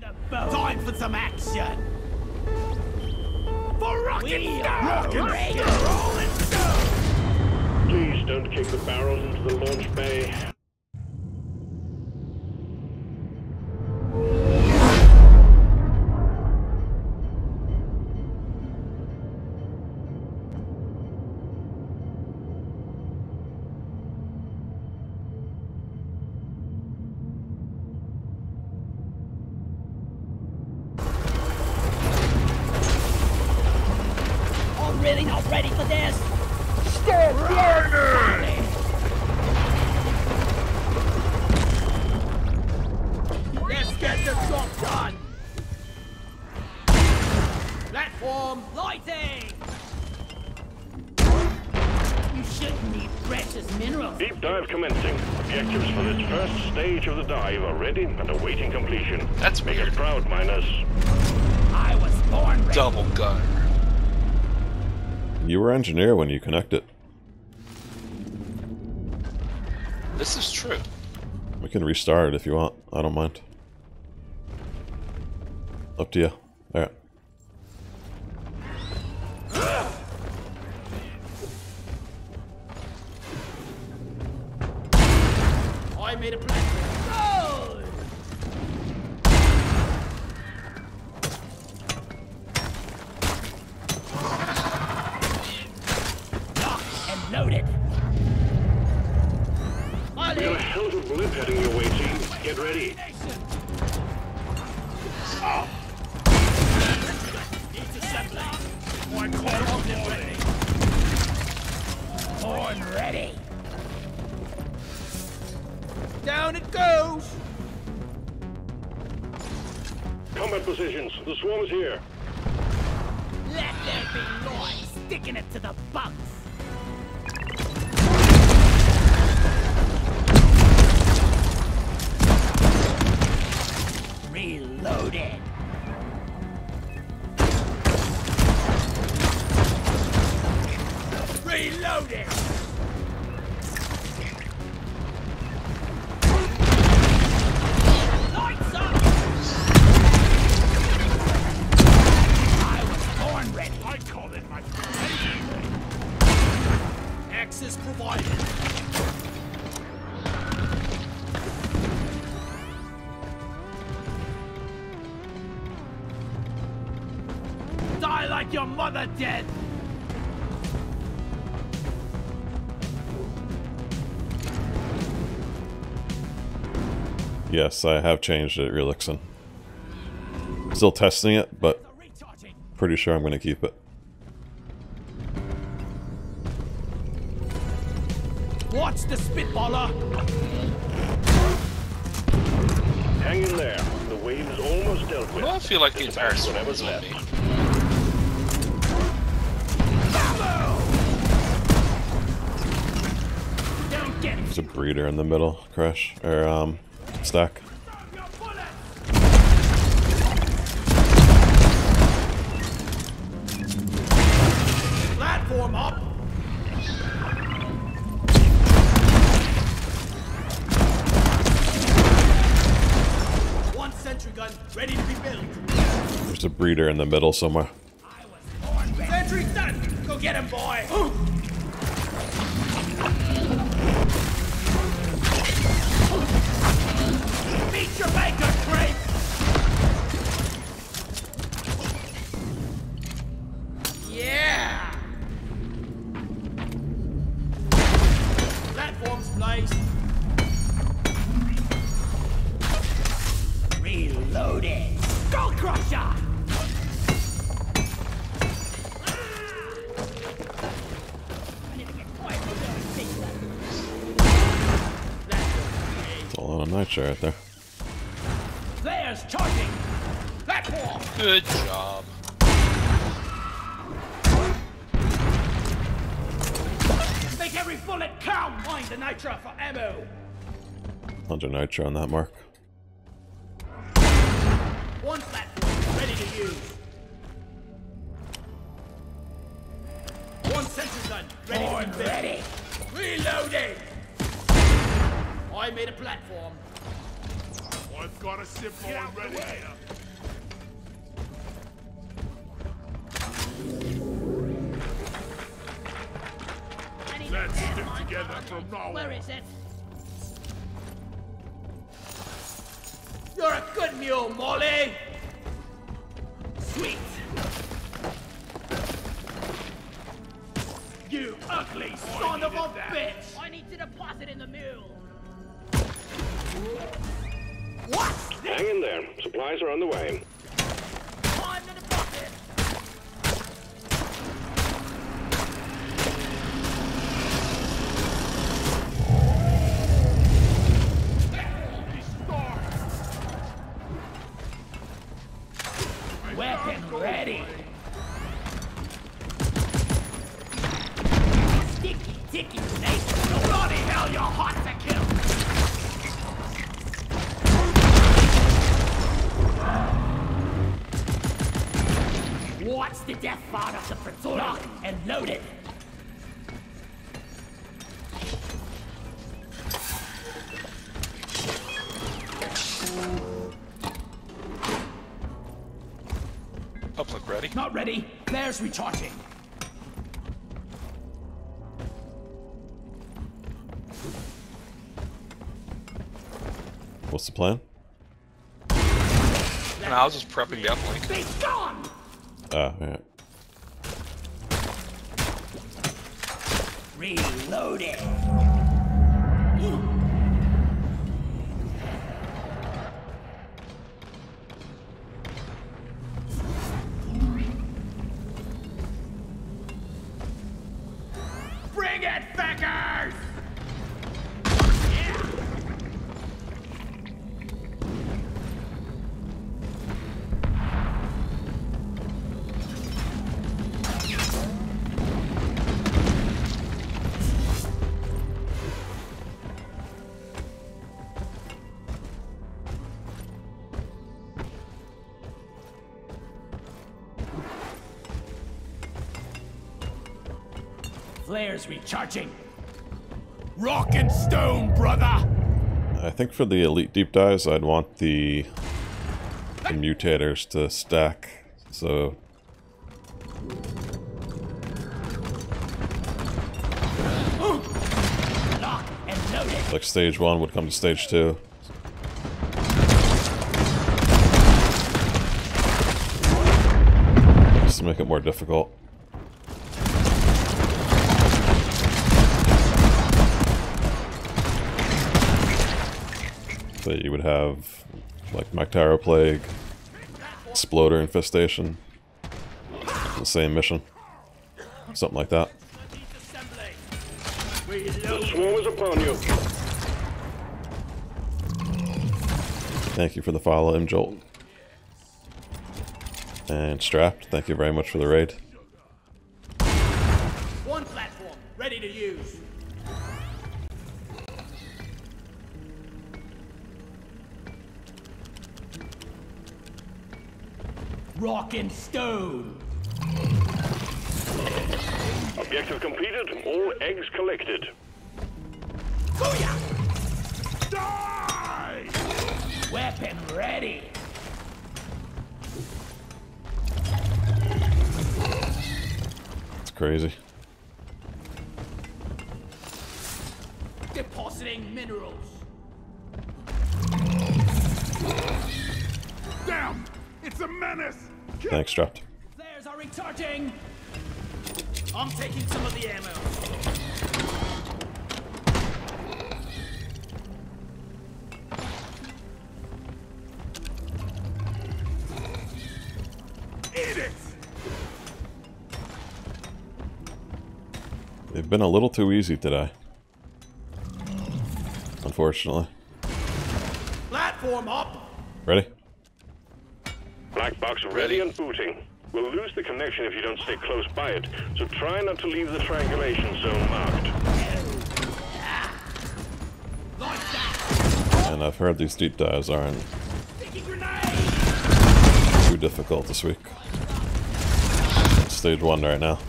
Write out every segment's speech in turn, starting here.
Time for some action! For rocket stone! Please don't kick the barrels into the launch bay. Really not ready for this? Stop running! Let's get the job done! Platform lighting! You shouldn't need precious minerals. Deep dive commencing. Objectives for this first stage of the dive are ready and awaiting completion. That's Make weird. us proud, miners. I was born ready. Double gunner. You were engineer when you connected. This is true. We can restart it if you want. I don't mind. Up to you. Alright. I made a plan. Go! Locked and loaded. We got a hell of a blip heading your way, team. Get ready. Needs assembly. One call ready. Born ready. Down it goes. Combat positions. The swarm is here. Let there be noise. Sticking it to the bugs. Reloaded. Reloaded. Lights up. I was born ready. I call it my access provided. Die like your mother did! Yes, I have changed it, Relixen. Still testing it, but pretty sure I'm going to keep it. Watch the spitballer! Hang in there. The wave is almost dealt with. Well, I feel like the entire Dispatch swim whatever's was on left. me. Don't get it! There's a breeder in the middle, Crash. Or, Stack. Platform up! One sentry gun ready to be built. There's a breeder in the middle somewhere. I was born ready. Sentry done! Go get him, boy! Meet your maker, Crate! Yeah! Platforms placed. Reloaded. Skull Crusher! I need to get quiet for That's a lot of nitro right there. Flares charging! Platform! Good job. Make every bullet count! Mind the nitro for ammo! 100 nitro on that mark. One platform ready to use. One sentry gun ready to be ready. Reloading! I made a platform. I've got a simple one ready here. Let's stick together from now on. Where is it? You're a good mule, Molly! Sweet! You ugly son of a bitch! I need to deposit in the mule! What? Hang in there. Supplies are on the way. Time to deposit! Weapon ready! Sticky, ticky, snake! Bloody hell, you're hot to kill! Watch the death part of the Pretorian! Lock and load it! Public ready? Not ready. Flares recharging. What's the plan? No, I was just prepping the uplink. Be gone! Ah, yeah. Reload it. Bring it, feckers! Yeah. Flares recharging. Rock and stone, brother! I think for the elite deep dives, I'd want the mutators to stack, so... Lock and load it. like stage 1 would come to stage 2. Just to make it more difficult. So you would have like Mactaro Plague, Exploder Infestation, the same mission, something like that. The swarm is upon you. Thank you for the follow, Jolt. And Strapped, thank you very much for the raid. One platform, ready to use. Rock and stone. Objective completed. All eggs collected. Booyah! Die! Weapon ready. It's crazy. Depositing minerals. Damn! It's a menace! Thanks, Strapped. Flares are recharging. I'm taking some of the ammo. Eat it! They've been a little too easy today. Unfortunately. Platform up. Ready? Black box ready and booting. We'll lose the connection if you don't stay close by it, so try not to leave the triangulation zone marked. Like that. And I've heard these deep dives aren't Sticky grenade. too difficult this week. Stage 1 right now.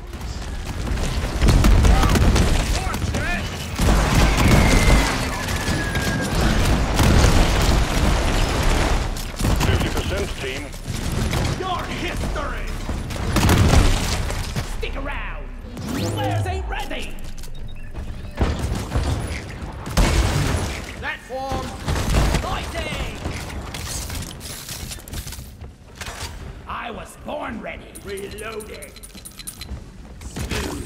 Thanks, team. Your history! Stick around! Flares ain't ready! Platform! Lighting! I was born ready! Reloading! Smooth!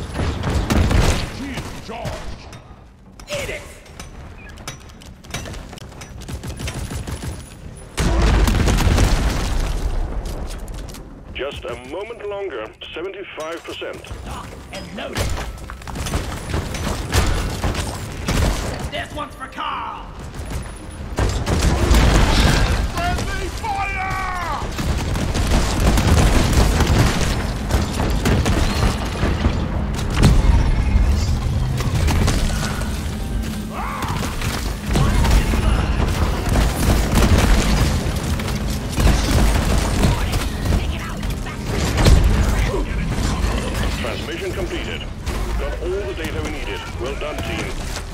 Shield charged. Eat it! Just a moment longer, 75%. Lock and load it! This one's for Carl! Friendly fire! Transmission completed. We've got all the data we needed. Well done, team.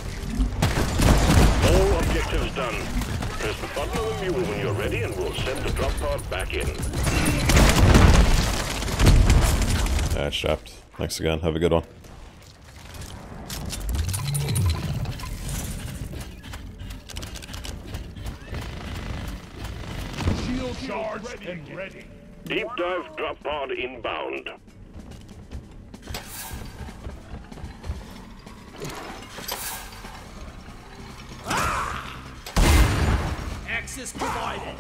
All objectives done. Press the button on the mule when you're ready and we'll send the drop pod back in. Yeah, it's strapped. Thanks again. Have a good one. Shield charged and ready. Deep dive drop pod inbound. Access provided!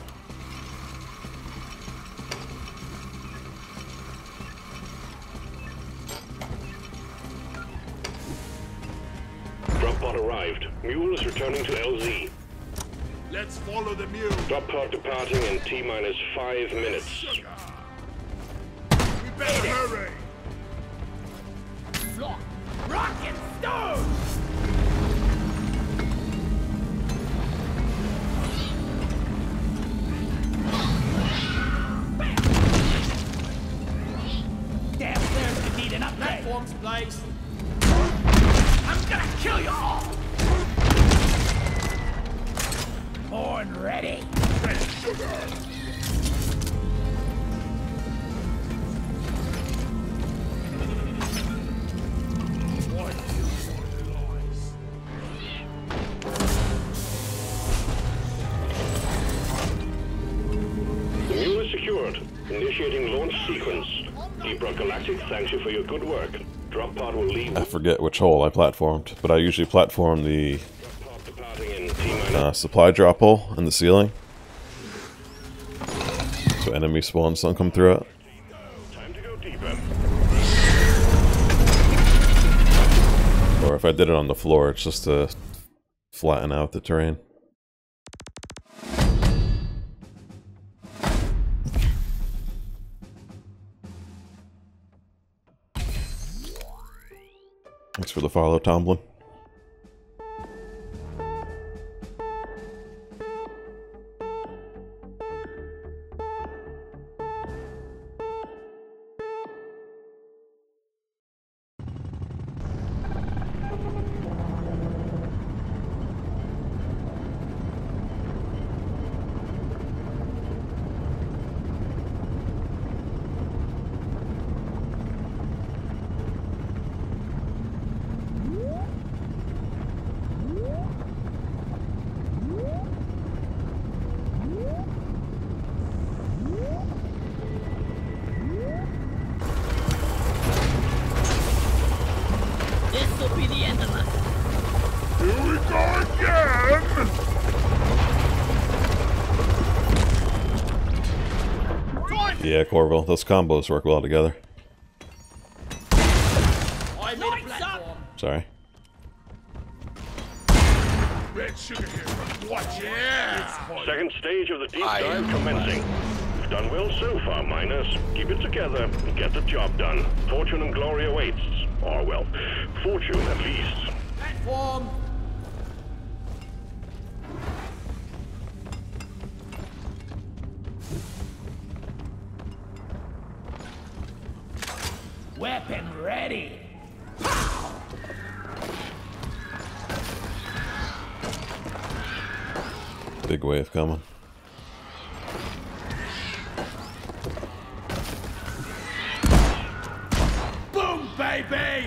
Drop pod arrived. Mule is returning to LZ. Let's follow the mule. Drop pod departing in T-minus 5 minutes. We better hurry. Flock! Rock and stone! Damn flares could need an upgrade! Platforms placed! I'm gonna kill you all! Born ready! Red sugar. What you lies? The mule is secured. Initiating launch sequence. Deeper Galactic thanks you for your good work. Drop pod will leave. I forget which hole I platformed, but I usually platform the Drop pod departing in T-minus. supply drop hole in the ceiling. So enemy spawns don't come through it. Time to go deeper. Or if I did it on the floor, it's just to flatten out the terrain. Thanks for the follow, Tomlin. This'll be the end of us. Here we go again. Yeah, Corville, those combos work well together. I made a platform! Sorry. Red sugar here. Watch it. Second stage of the deep dive commencing. You've done well so far, miners. Keep it together and get the job done. Fortune and glory awaits. Or, well, fortune at least. Platform! Weapon ready! Big wave coming. baby!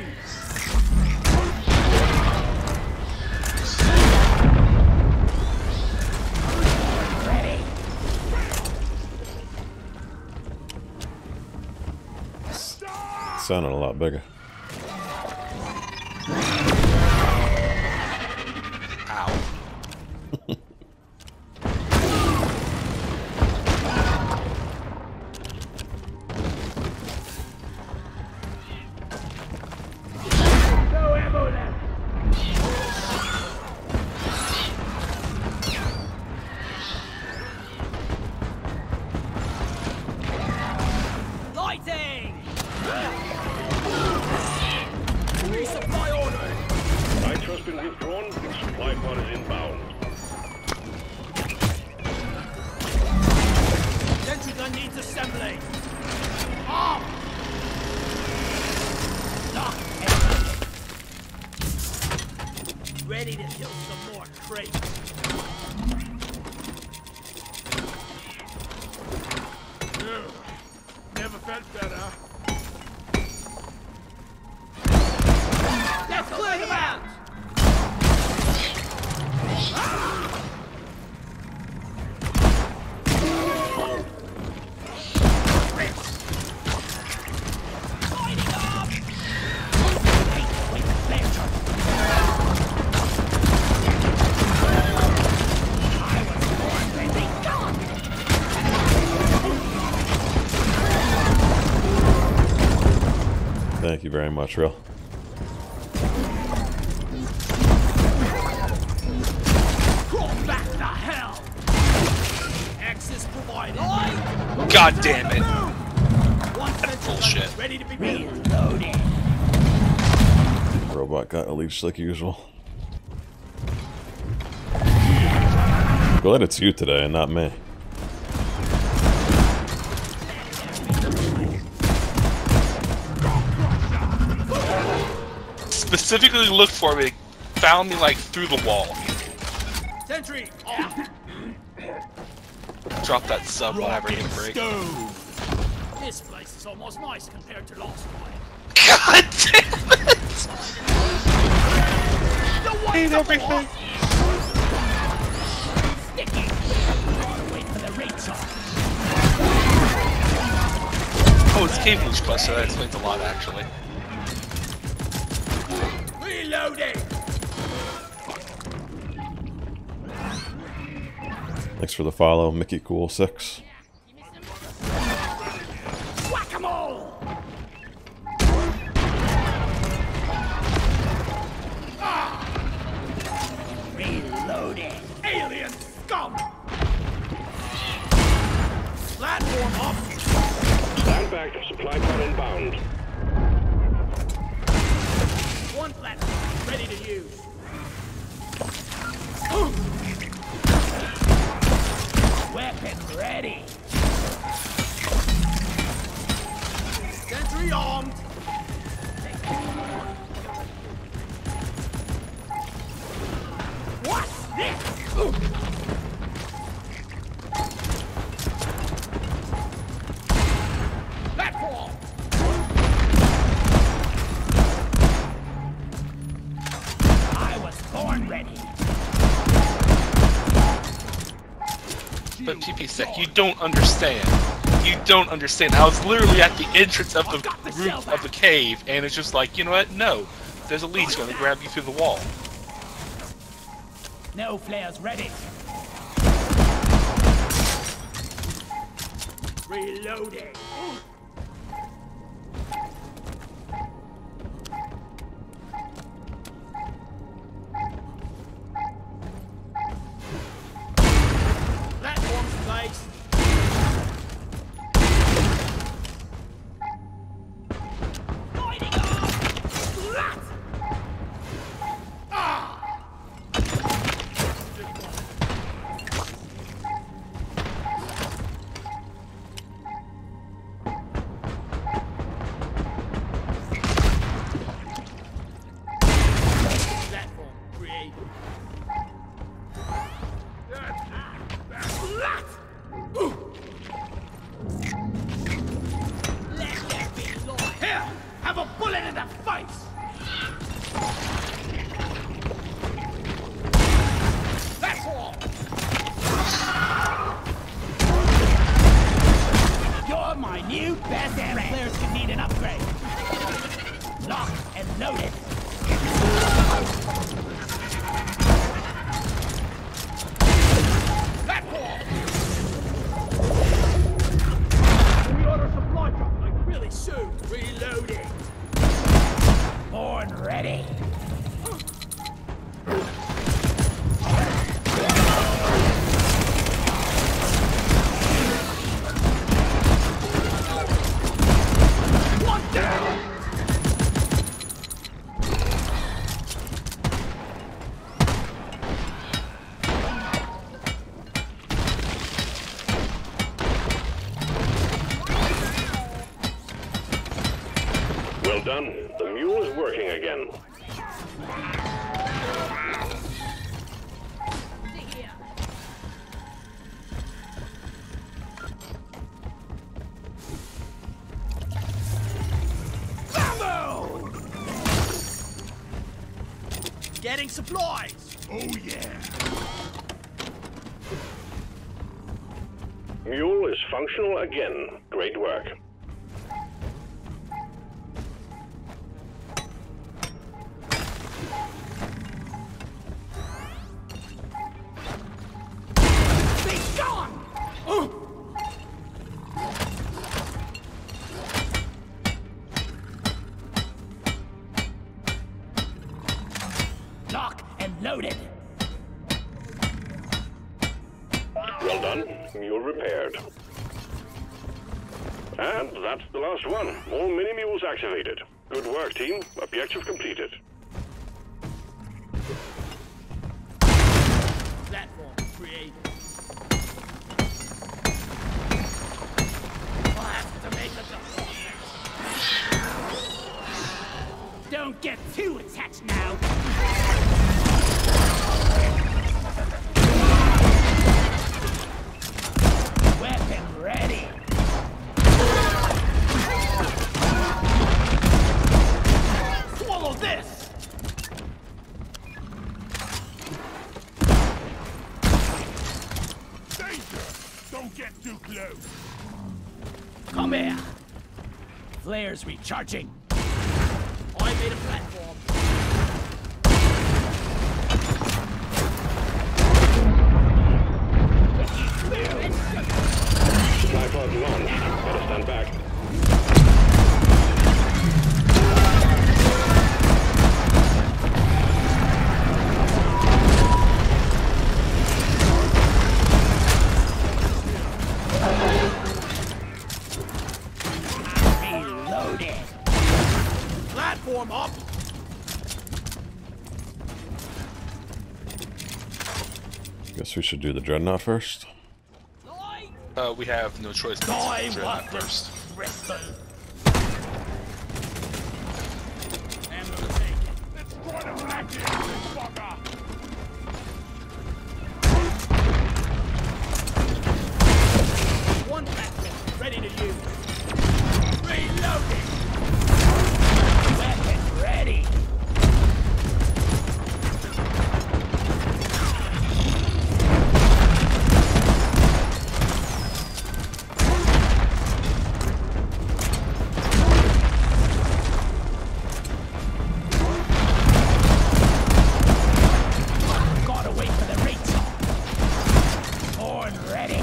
Sounded a lot bigger. Ow. No ammo left! Lighting! Resupply order! Nitro's been withdrawn. Supply pod is inbound. Sentry gun needs assembly! Off! Ready to kill some more crates. Never felt better. Let's clear them out! Thank you very much, Real. Crawl back to hell! Access provided. God damn it. One sentry gun Bullshit. is ready to be reloaded. Robot got unleashed like usual. Glad it's you today and not me. Specifically looked for me, found me like through the wall. Sentry off! Drop that sub whenever you break. This place is almost nice compared to last time. God damn it! Hate everything. Sticky! Wait for the rates off. Oh, it's cave leech buster. That explains a lot, actually. Reloading! Thanks for the follow, Mickey Cool 6. Whack-a-mole! Reloading! Alien scum! Platform up! Stand back. Supply pod inbound. One platform ready to use. Weapon ready. Sentry armed. What's this? Platform. I was born ready. But PP Sec, you don't understand. You don't understand. I was literally at the entrance of the roof of the cave, and it's just like, you know what? No. There's a leech going to grab you through the wall. No flares ready. Reloading. Platforms placed. Lighting up. Splat. You best damn players could need an upgrade. Locked and loaded. Platform! We order supply drop like really soon. Reloading. Born ready. Well done. The mule is working again. Getting supplies! Oh yeah! Mule is functional again. Great work. Be gone! Lock and loaded. Well done. Mule repaired. And that's the last one. All mini-mules activated. Good work, team. Objective completed. Platform created. I'll have to make a deposit. Don't get too attached now. Weapon ready. Swallow this! Danger! Don't get too close. Come here. Flares recharging. I made a platform. Tripod launched. Better stand back. Reloaded. Platform up. Guess we should do the Dreadnought first. We have no choice but I to want that this first. crystal. I'm gonna take it. Let's try to back in, fucker! One platform ready to use. Reloading. Weapon ready. Gotta wait for the reach. Born ready.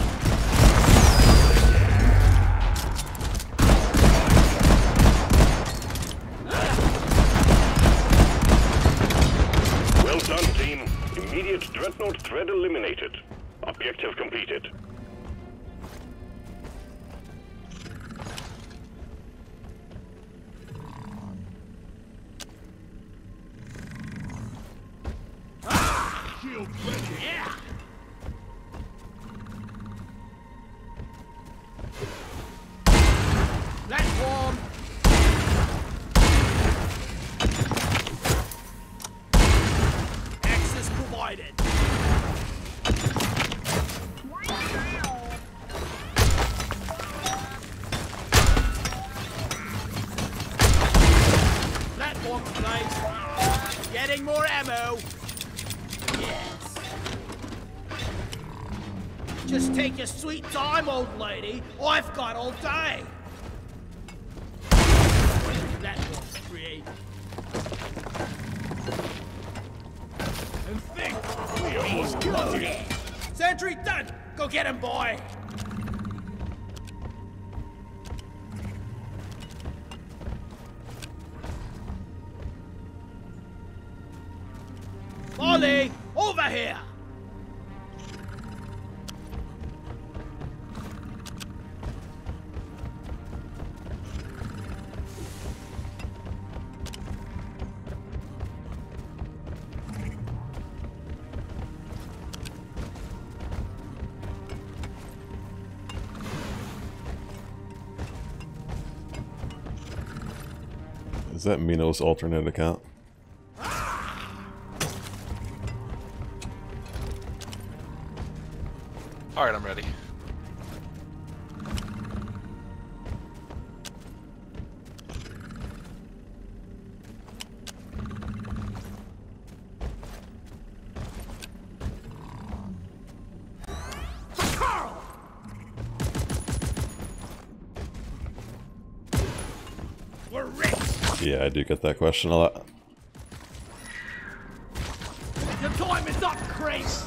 Well done, team. Immediate Dreadnought threat eliminated. Objective completed. Shield ready! Yeah. Platform. Access provided. Platform placed. Getting more ammo. Yes. Just take your sweet time, old lady. I've got all day. create. And think, we almost killed you. Sentry done! Go get him, boy! Molly, over here! Is that Mino's alternate account? Alright, I'm ready. We're rich! Yeah, I do get that question a lot. Your time is up, Grace!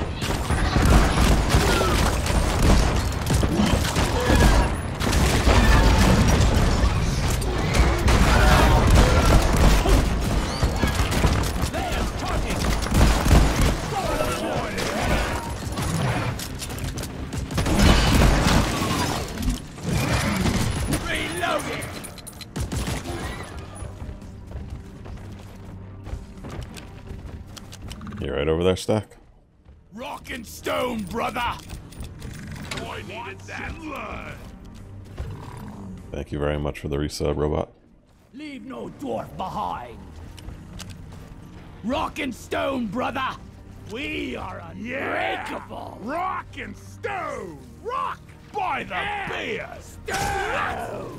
You right over there, Stack? Rock and stone, brother! I needed that blood! Thank you very much for the resub, robot. Leave no dwarf behind! Rock and stone, brother! We are unbreakable! Rock and stone! Rock by the beer! Stone!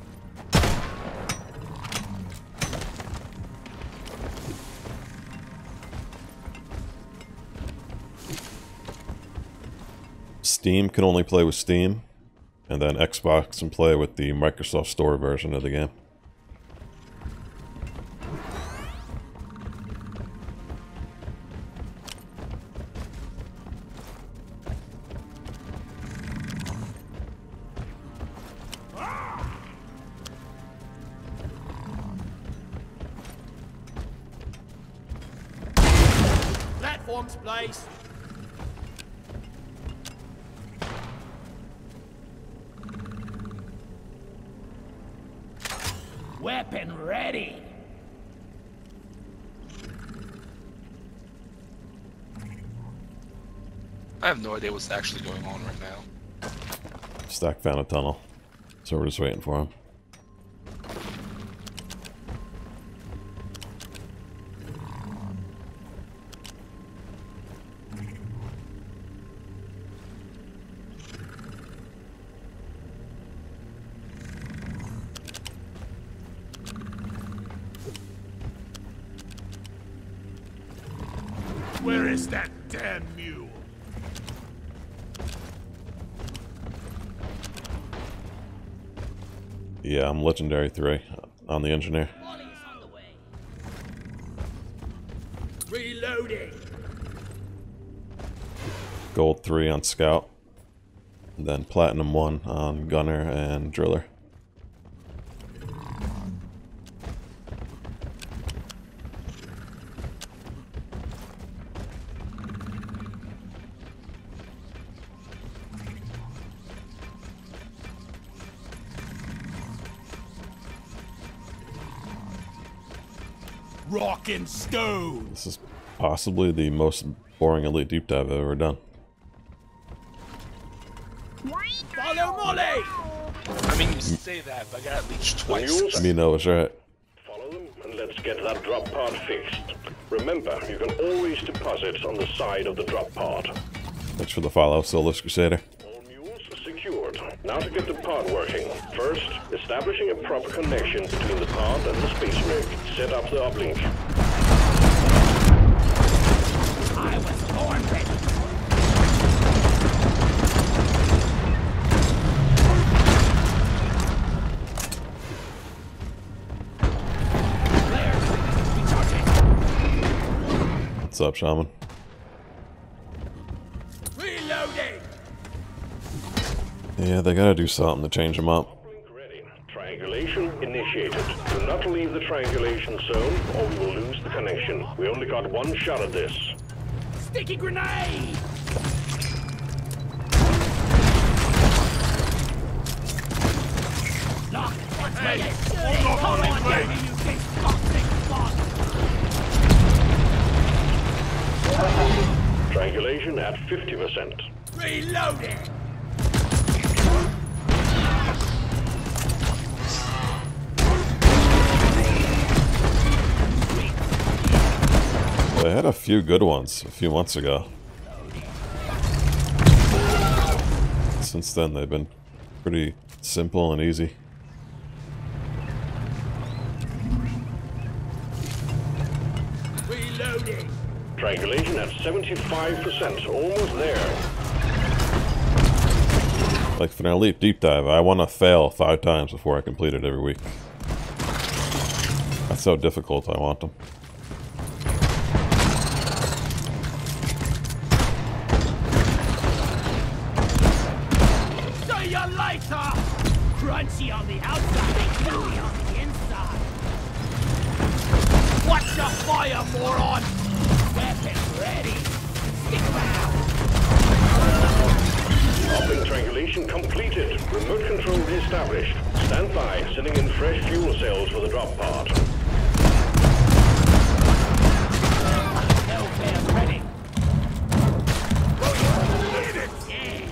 Steam can only play with Steam, and then Xbox can play with the Microsoft Store version of the game. Platforms, please. Weapon ready. I have no idea what's actually going on right now. Stack found a tunnel, so we're just waiting for him. Where is that damn mule? Yeah, I'm Legendary 3 on the Engineer. Reloading. Gold 3 on Scout. And then Platinum 1 on Gunner and Driller. Rock and stone. This is possibly the most boring Elite Deep Dive I've ever done. Follow Molly. I mean, you say that, but I got leached twice. Mino is right. Follow them and let's get that drop pod fixed. Remember, you can always deposit on the side of the drop pod. Thanks for the follow, Soulless Crusader. All mules secured. Now to get the pod working. First, establishing a proper connection between the pod and the space rig. Set up the uplink. I was born ready. up, Shaman? Reloading. Yeah, they gotta do something to change them up. Ready. Triangulation initiated. Do not leave the triangulation zone or we will lose the connection. We only got one shot at this. Sticky grenade. Lock. Hey, come on, get me, you big toxic fuck. Triangulation at 50%. Reloading. They had a few good ones a few months ago. Since then, they've been pretty simple and easy. Reloading. Triangulation at 75%. Almost there. Like for an elite deep dive, I want to fail 5 times before I complete it every week. That's how difficult I want them. See you later! Crunchy on the outside and gooey on the inside. Watch your fire, moron! Weapon ready! Stick around! Uplink triangulation completed. Remote control reestablished. Stand by, sending in fresh fuel cells for the drop pod. Hellfire ready! Yeah.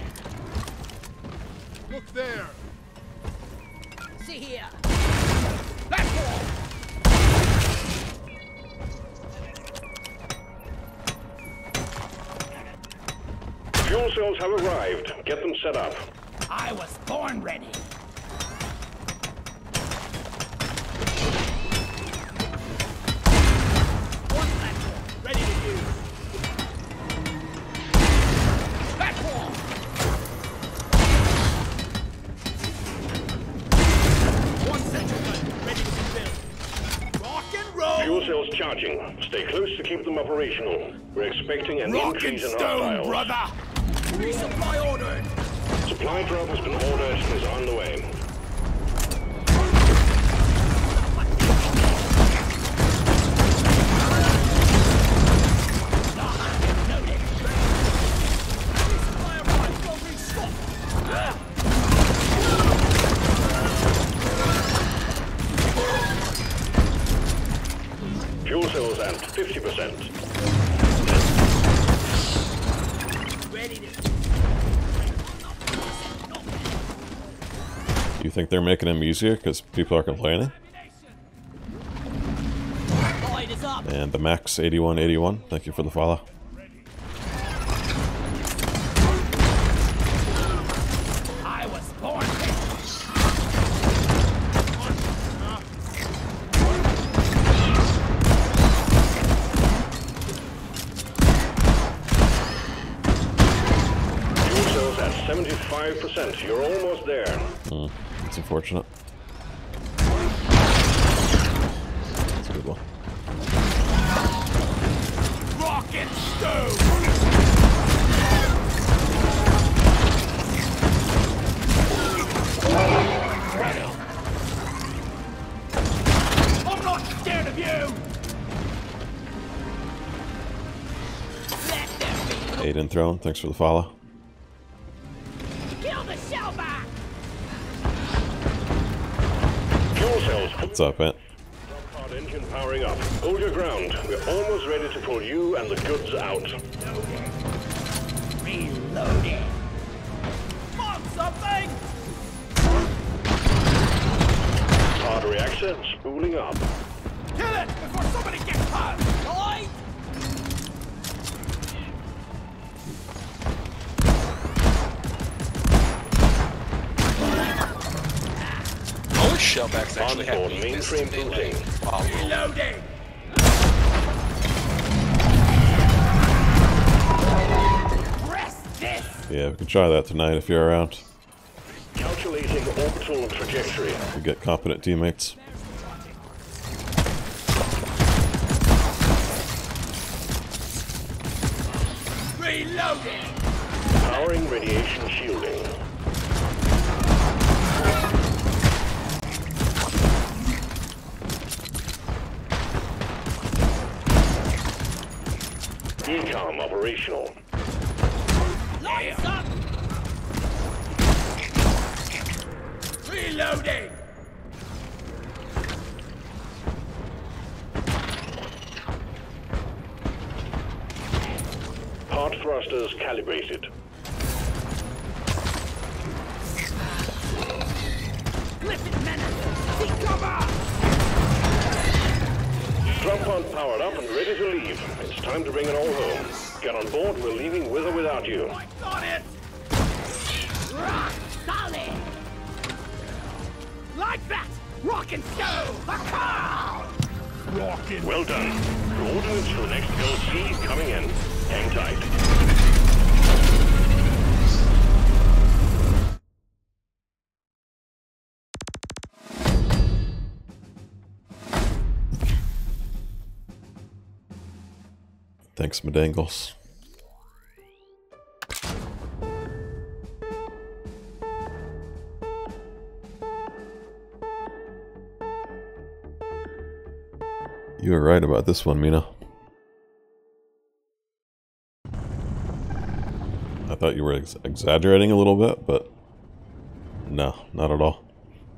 Look there. See here! Platform! Fuel cells have arrived. Get them set up. I was born ready! One platform, ready to use! Platform! One central gun, ready to be built! Rock and roll! Fuel cells charging. Stay close to keep them operational. We're expecting an Rock and increase in stone, hostiles. brother! Resupply ordered! Supply drop has been ordered and is on the way. Fuel cells at 50%. Ready to... You think they're making them easier because people are complaining? Light is up! And the Max 8181, thank you for the follow. I was born Fuel cells at 75%. You're almost there. That's unfortunate. That's a good one. rock and stone! I'm not scared of you! Let them be! Aiden Throne, thanks for the follow. Kill the shellback! Fuel cells. What's up, Ant? Drop pod engine powering up. Hold your ground. We're almost ready to pull you and the goods out. Reloading! Want something? Pod reactor spooling up. Kill it before somebody gets hurt! Light! Most shellbacks actually have Onboard weakness mainframe and they lay booting. follow. Reloading! Press this! Yeah, we can try that tonight if you're around. Calculating orbital trajectory. We get competent teammates. Reloading! Powering radiation shielding. Ecom operational. Lights up! Reloading! Part thrusters calibrated. Listen, menace! Seek cover! Drum pod powered up and ready to leave. It's time to bring it all home. Get on board, we're leaving with or without you. I got it! Rock solid! Like that! Rock and stone! A car! Rockin'. Well done. Coordinates for the next LC coming in. Hang tight. Thanks, Medangles. You were right about this one, Mina. I thought you were exaggerating a little bit, but no, not at all.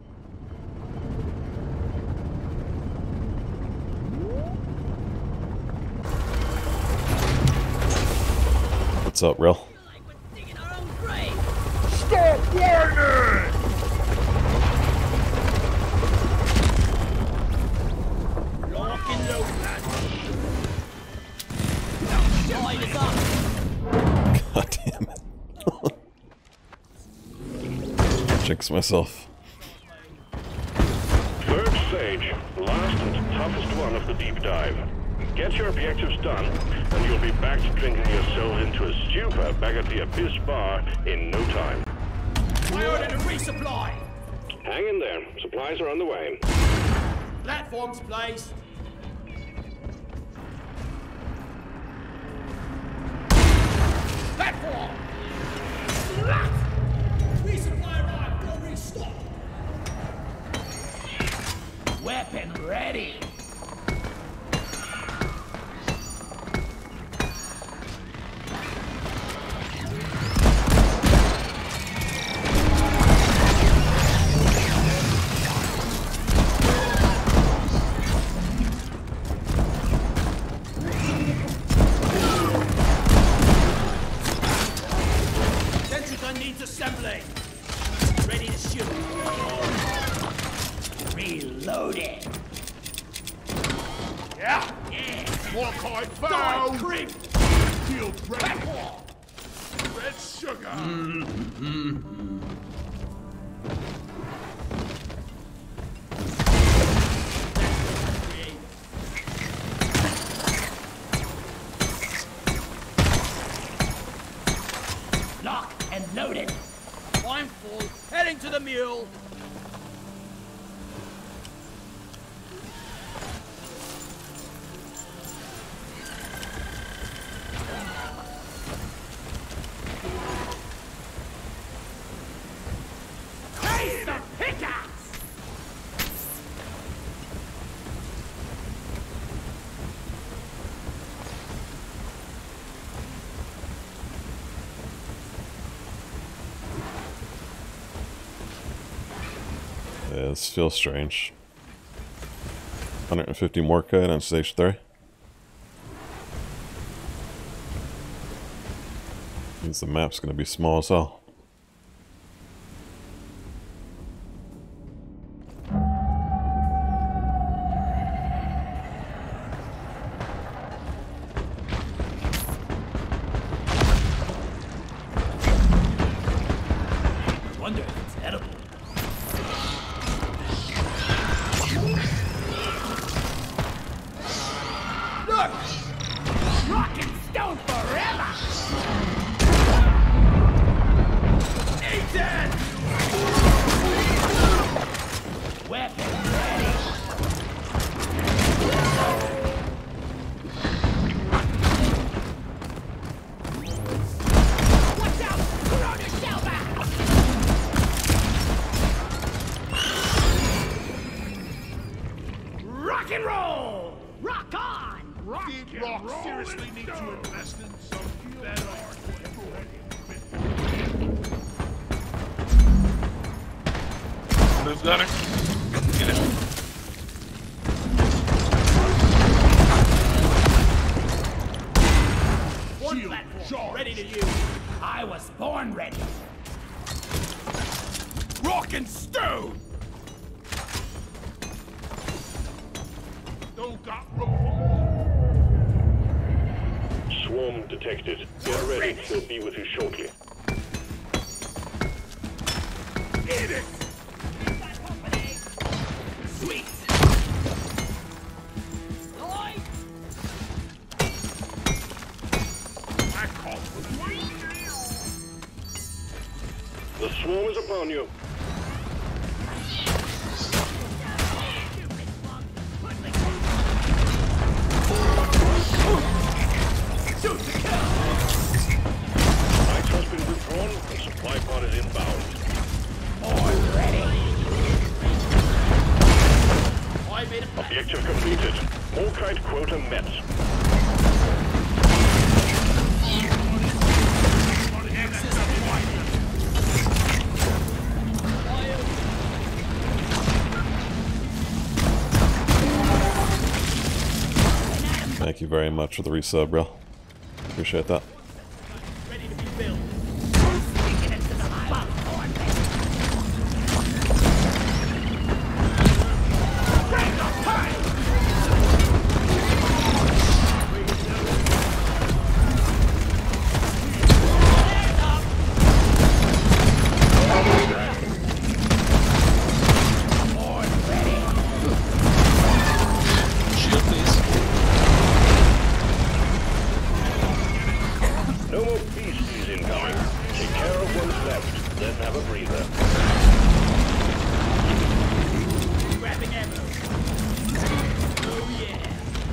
What's up, Rel? Like we're digging our own grave! Stop whining! Lock and load, lad. Light us up! God damn it. Jinx myself. Third stage, last and toughest one of the deep dive. Get your objectives done, and you'll be back to drinking yourself into a stupor back at the Abyss Bar in no time. I ordered a resupply. Hang in there. Supplies are on the way. Platforms placed. Platform! Resupply arrived. Go restock. Weapon ready. Assembly. Ready to shoot. Reloading. Yeah. Walk hard found. Creep. Field ready. Red sugar. Lock and loaded. I'm full. Heading to the mule. Hey, the pickaxe! Yeah, this feels strange. 150 more cut on stage 3. Means the map's gonna be small as hell. Wonder if it's edible. Look! Rock and stone forever! and roll! Rock on! Did Rock seriously need to invest in some better Move, Gunner. Get it. One platform, ready to use. I was born ready. Rock and stone! Don't got rope. Swarm detected. Get ready. He'll be with you shortly. Eat it! Sweet. I call for The swarm is upon you. Knights has been withdrawn and supply pod is inbound. Objective completed. All-kite quota met. Thank you very much for the resub, bro. Appreciate that. Ready to be built. Sneaking into the popcorn bin. Bring the pipe! Shield, please. No more beasties incoming. Take care of what's left, then have a breather. Grabbing ammo. Oh yeah.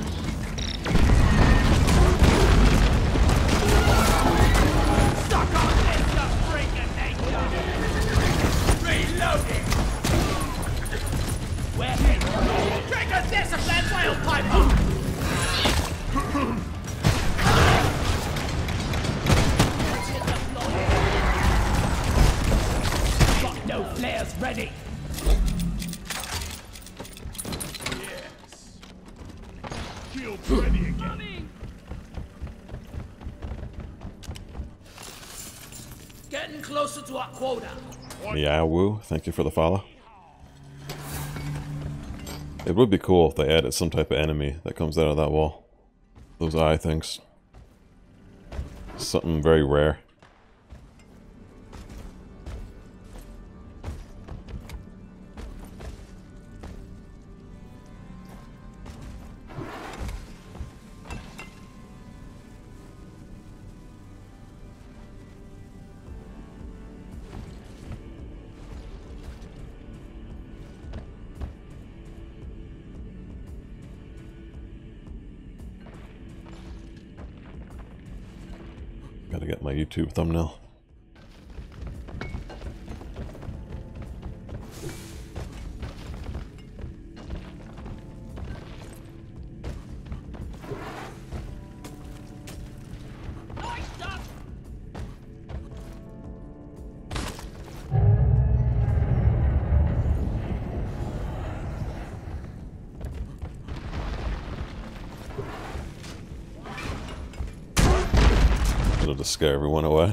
Stuck on this, the freaking nature. Reloading. Weapon. Trigger discipline wildpipe. Got no flares ready. shields ready again. Getting closer to our quota. Meow Woo, thank you for the follow. It would be cool if they added some type of enemy that comes out of that wall. Those eye things. Something very rare. Gotta get my YouTube thumbnail. To scare everyone away.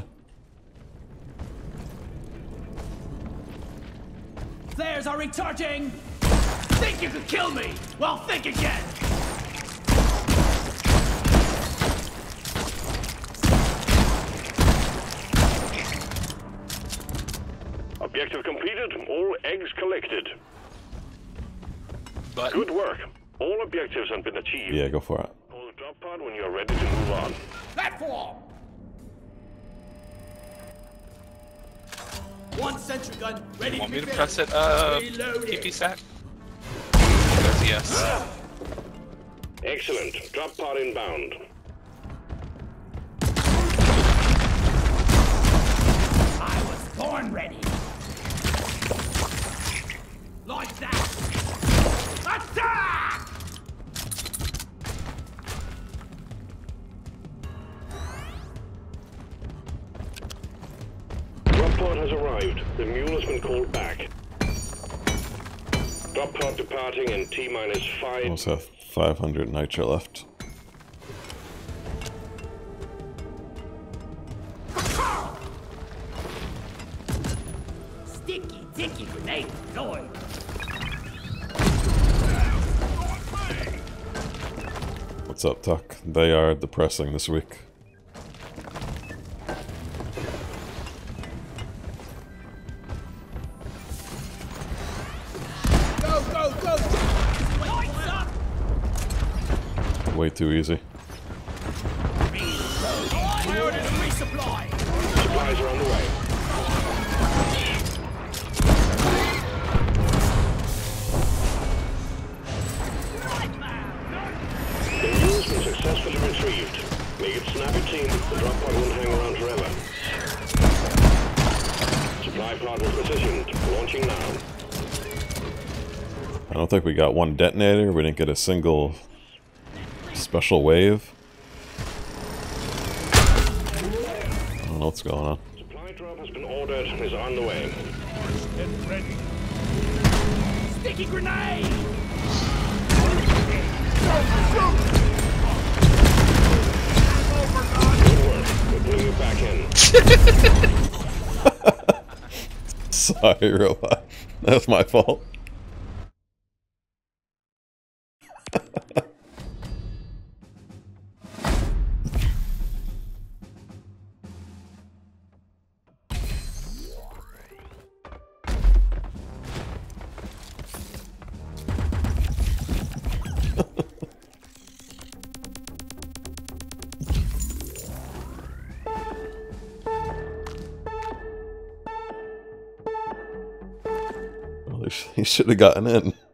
Flares are recharging! Think you could kill me? Well, think again! Objective completed. All eggs collected. But Good work. All objectives have been achieved. Yeah, go for it. Pull the drop pod when you're ready to move on. Platform! One sentry gun ready want to me be to filled. press it, Reloading. PP sack? Says yes. Excellent. Drop pod inbound. I was born ready. Like that. Attack! The mule has been called back. Drop pod departing in T-minus 5. Almost have 500 nitro left. Sticky, dicky grenade deployed. What's up, Tuck? They are depressing this week. Go, go, go! Lights up! Way too easy. Priority to resupply. Supplies are on the way. The mule's been successfully retrieved. Make it snappy, team. The drop pod won't hang around forever. Supply pod was positioned. Launching now. I don't think we got one detonator. We didn't get a single special wave. I don't know what's going on. Supply drop has been ordered and is on the way. Get ready. Sticky grenade! Good work. We're putting you back in. Sorry, Robot. That's my fault. Well, he should have gotten in.